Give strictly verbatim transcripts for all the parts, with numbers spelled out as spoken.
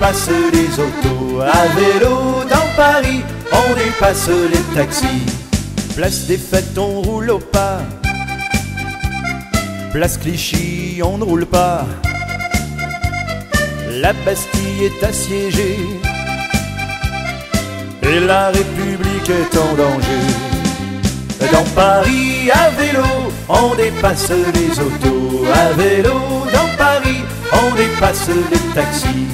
dépasse les autos. À vélo dans Paris, on dépasse les taxis. Place des Fêtes, on roule au pas. Place Clichy, on ne roule pas. La Bastille est assiégée et la République est en danger. Dans Paris, à vélo, on dépasse les autos. À vélo, dans Paris, on dépasse les taxis.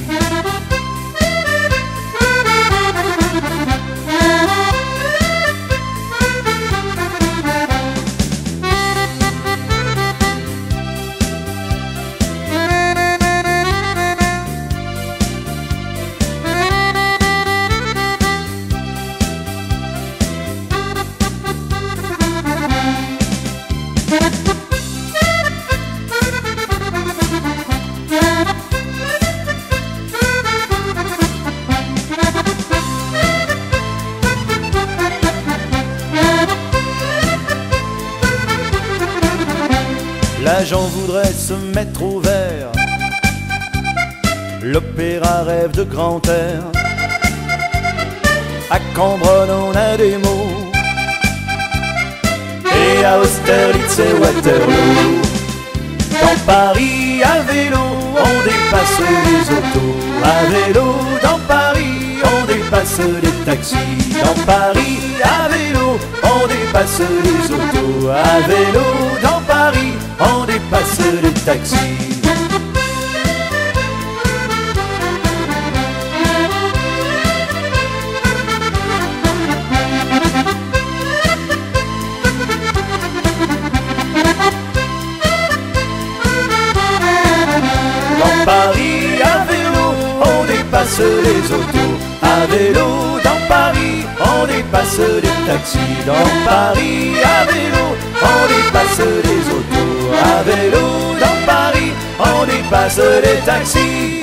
L'agent voudrait se mettre au vert, l'opéra rêve de grand air. À Cambronne on a des mots, et à Austerlitz et Waterloo. Dans Paris, à vélo, on dépasse les autos. À vélo, dans Paris, on dépasse les taxis. Dans Paris, à vélo, on dépasse les autos. À vélo, dans Paris, on dépasse les taxis. Dans Paris, à vélo, on dépasse les autos. À vélo, dans Paris, on dépasse les taxis. Dans Paris, à vélo, on dépasse les autos. À vélo, dans Paris, on dépasse les taxis.